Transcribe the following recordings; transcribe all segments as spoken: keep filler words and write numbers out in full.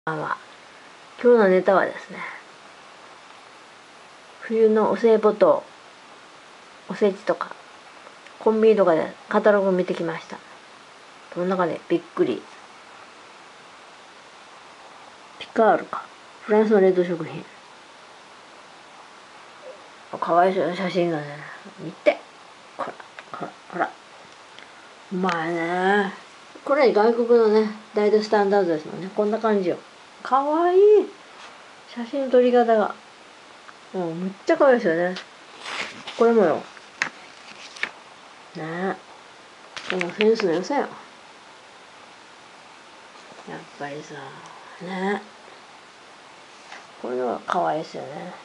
まあ、今日のネタはですね、冬のお歳暮とおせちとかコンビニとかでカタログ見てきました。その中でびっくり、ピカールか、フランスの冷凍食品、かわいそうな写真がね、見て、ほらほらほら、うまいね。これ外国のね大体スタンダードですもんね。こんな感じよ。かわいい写真撮り方がもうむっちゃかわいいですよね。これもよねえ、このセンスの良さよ。やっぱりさね、これは可愛いですよね。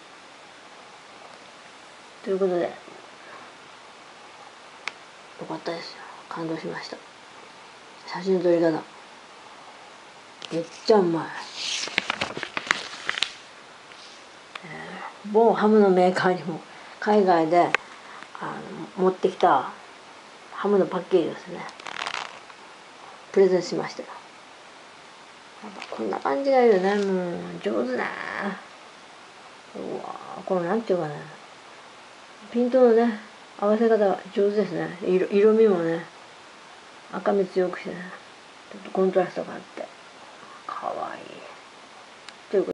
ということでよかったですよ。感動しました。写真撮り方めっちゃうまい。えー、某ハムのメーカーにも海外であの持ってきたハムのパッケージですね、プレゼントしましたよ。やっぱこんな感じがいいよね。もう上手ね。うわー、このなんていうかね、ピントのね合わせ方が上手ですね。色色味もね赤み強くしてね、ちょっとコントラストがあってかわいい。